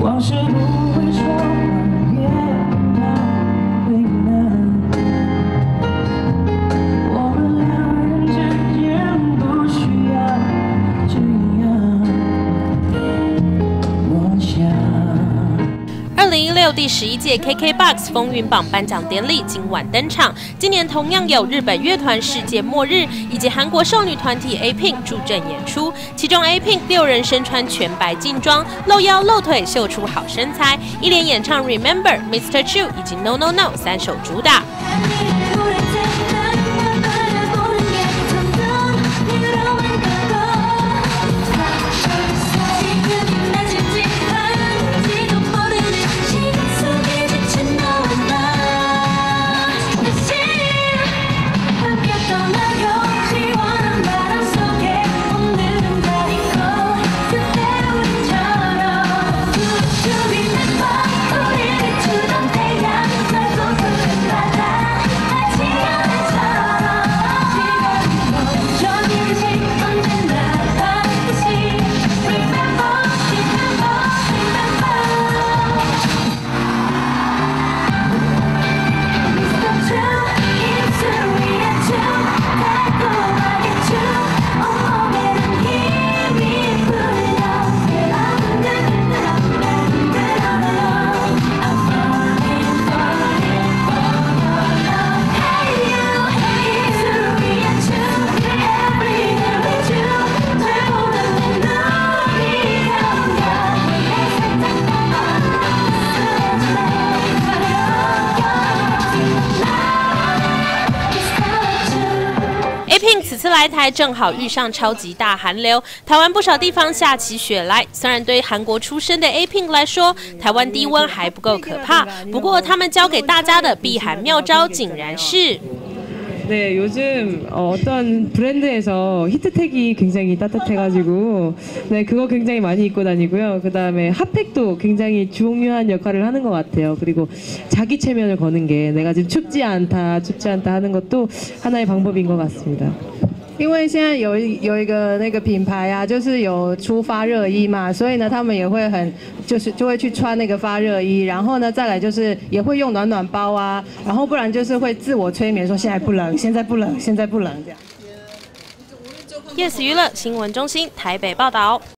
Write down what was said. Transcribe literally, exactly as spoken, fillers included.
往事不会说谎，也不怕为难。我们两人之间不需要这样，我想。 二零一六第十一届 K K B O X 风云榜颁奖典礼今晚登场，今年同样有日本乐团世界末日以及韩国少女团体 A Pink 助阵演出，其中 A Pink 六人身穿全白劲装，露腰露腿，秀出好身材，一连演唱 Remember、Mister Chu 以及 No No No 三首主打。 A Pink 此次来台正好遇上超级大寒流，台湾不少地方下起雪来。虽然对韩国出生的 A Pink 来说，台湾低温还不够可怕，不过他们教给大家的避寒妙招竟然是。 네, 요즘 어떤 브랜드에서 히트텍이 굉장히 따뜻해가지고 네, 그거 굉장히 많이 입고 다니고요. 그 다음에 핫팩도 굉장히 중요한 역할을 하는 것 같아요. 그리고 자기 체면을 거는 게 내가 지금 춥지 않다, 춥지 않다 하는 것도 하나의 방법인 것 같습니다. 因为现在有有一个那个品牌啊，就是有出发热衣嘛，所以呢，他们也会很就是就会去穿那个发热衣，然后呢，再来就是也会用暖暖包啊，然后不然就是会自我催眠说现在不冷，现在不冷，现在不冷这样。 Yes 娱乐新闻中心台北报道。